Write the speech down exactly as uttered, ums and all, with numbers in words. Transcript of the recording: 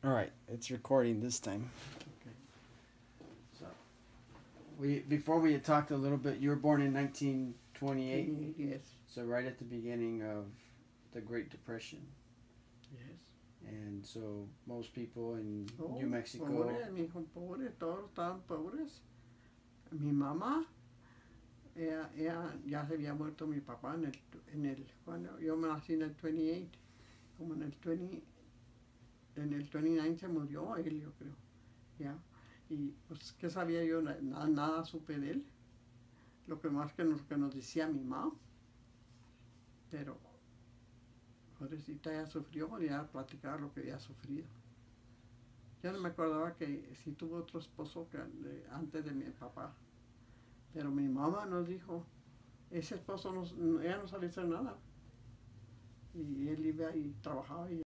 All right, it's recording this time. Okay. So, we before we had talked a little bit. You were born in nineteen twenty-eight. Yes. So right at the beginning of the Great Depression. Yes. And so most people in Oh, New Mexico. Pobre, mi hijo, pobre, todos estaban pobres. Mi mamá, ella, ella, ya se había muerto mi papá en el, en el, cuando yo me nací en el veintiocho, como en el veinte, en el veintinueve se murió él, yo creo, ya. Y pues, ¿qué sabía yo? Nada, nada supe de él. Lo que más que nos, que nos decía mi mamá. Pero, pobrecita, ella sufrió, ya platicar lo que había sufrido. Yo no me acordaba que sí tuvo otro esposo que, de, antes de mi papá. Pero mi mamá nos dijo, ese esposo, no, ella no sabía hacer nada. Y él iba y trabajaba y